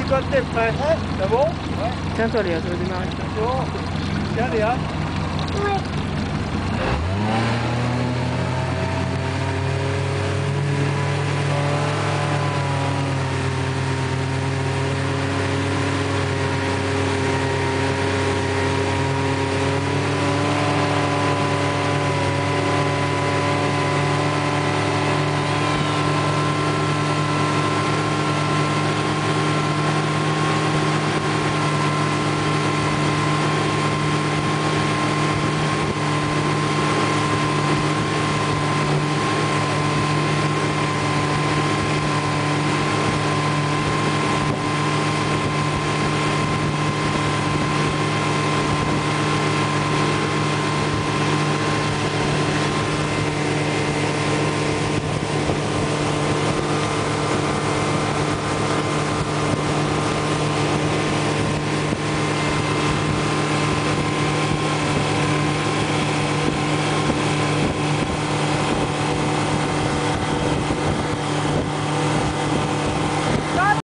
Toi, t'es prêt? C'est bon? Ouais. Tiens, toi, Léa, ça va démarrer. Bon. Tiens, Léa. Ouais.